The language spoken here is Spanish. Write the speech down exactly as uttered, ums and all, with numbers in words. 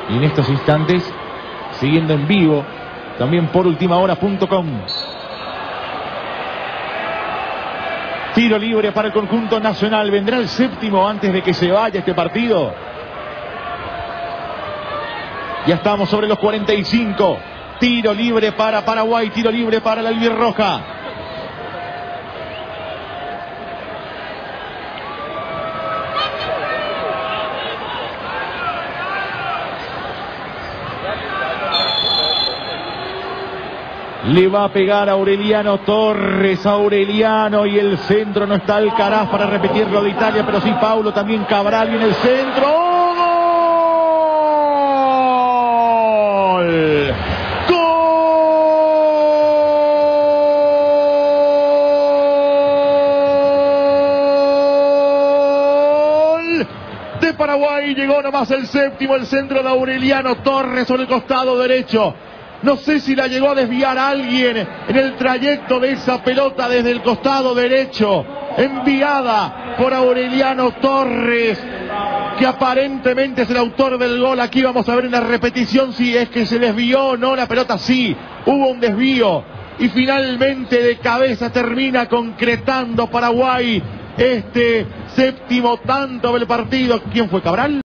Y en estos instantes, siguiendo en vivo, también por ultima hora punto com. Tiro libre para el conjunto nacional. ¿Vendrá el séptimo antes de que se vaya este partido? Ya estamos sobre los cuarenta y cinco. Tiro libre para Paraguay, tiro libre para la albirroja. Le va a pegar a Aureliano Torres, Aureliano, y el centro no está Alcaraz para repetirlo de Italia, pero sí Paulo, también Cabral, y en el centro. ¡Oh! ¡Gol! ¡Gol! De Paraguay, llegó nomás el séptimo, el centro de Aureliano Torres sobre el costado derecho. No sé si la llegó a desviar a alguien en el trayecto de esa pelota desde el costado derecho, enviada por Aureliano Torres, que aparentemente es el autor del gol. Aquí vamos a ver en la repetición si es que se desvió o no la pelota. Sí, hubo un desvío y finalmente de cabeza termina concretando Paraguay este séptimo tanto del partido. ¿Quién fue, Cabral?